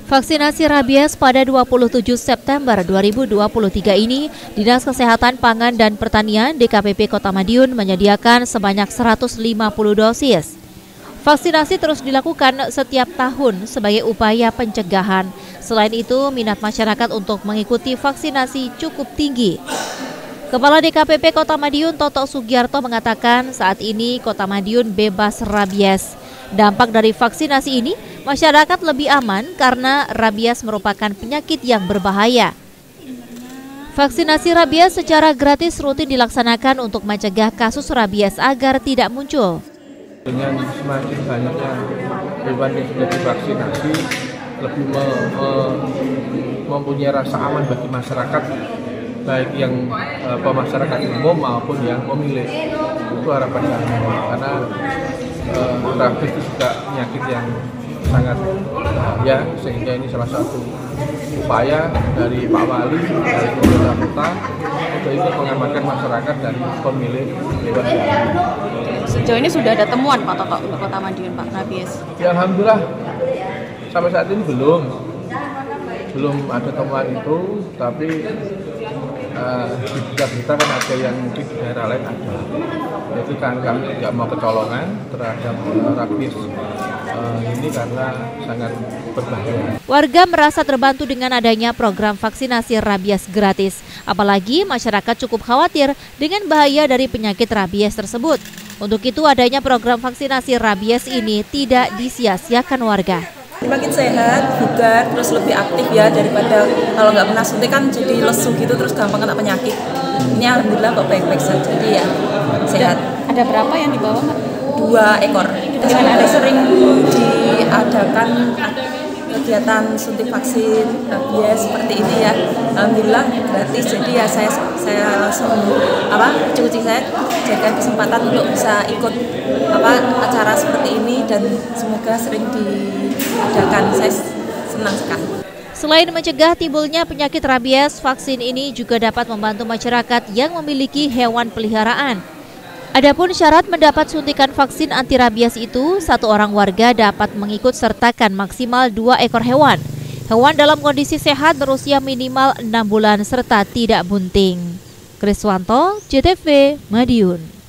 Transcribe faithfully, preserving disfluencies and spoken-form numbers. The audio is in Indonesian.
Vaksinasi rabies pada dua puluh tujuh September dua ribu dua puluh tiga ini, Dinas Kesehatan Pangan dan Pertanian D K P P Kota Madiun menyediakan sebanyak seratus lima puluh dosis. Vaksinasi terus dilakukan setiap tahun sebagai upaya pencegahan. Selain itu, minat masyarakat untuk mengikuti vaksinasi cukup tinggi. Kepala D K P P Kota Madiun Toto Sugiarto mengatakan saat ini Kota Madiun bebas rabies. Dampak dari vaksinasi ini, masyarakat lebih aman karena rabies merupakan penyakit yang berbahaya. Vaksinasi rabies secara gratis rutin dilaksanakan untuk mencegah kasus rabies agar tidak muncul. Dengan semakin banyaknya hewan yang sudah divaksinasi, lebih me, me, mempunyai rasa aman bagi masyarakat, baik yang apa, masyarakat umum maupun yang memilih. Itu harapan kami, karena eh, rabies itu juga penyakit yang sangat bahaya, sehingga ini salah satu upaya dari Pak Wali, dari pemerintah kota untuk ini mengamankan masyarakat dan pemilih hewan. Sejauh ini sudah ada temuan Pak Toto untuk Kota Madiun Pak rabies? Ya alhamdulillah sampai saat ini belum belum ada temuan itu, tapi uh, di berita-berita kan ada yang mungkin di daerah lain ada. Jadi kan kami tidak mau kecolongan terhadap rabies uh, ini karena sangat berbahaya. Warga merasa terbantu dengan adanya program vaksinasi rabies gratis. Apalagi masyarakat cukup khawatir dengan bahaya dari penyakit rabies tersebut. Untuk itu adanya program vaksinasi rabies ini tidak disia-siakan warga. Makin sehat, bugar, terus lebih aktif ya daripada kalau nggak pernah suntik kan jadi lesu gitu terus gampang kena penyakit. Ini alhamdulillah kok baik-baik saja, jadi ya sehat. Ada berapa yang dibawa Mbak? Dua ekor. Dengan ada sering diadakan kegiatan suntik vaksin rabies seperti ini ya, alhamdulillah gratis. Jadi ya saya saya langsung apa kucing-kucing saya jadikan kesempatan untuk bisa ikut apa acara seperti ini dan semoga sering diadakan. Saya senang sekali. Selain mencegah timbulnya penyakit rabies, vaksin ini juga dapat membantu masyarakat yang memiliki hewan peliharaan. Adapun syarat mendapat suntikan vaksin anti rabies itu, satu orang warga dapat mengikut sertakan maksimal dua ekor hewan. Hewan dalam kondisi sehat berusia minimal enam bulan serta tidak bunting. Kriswanto, J T V, Madiun.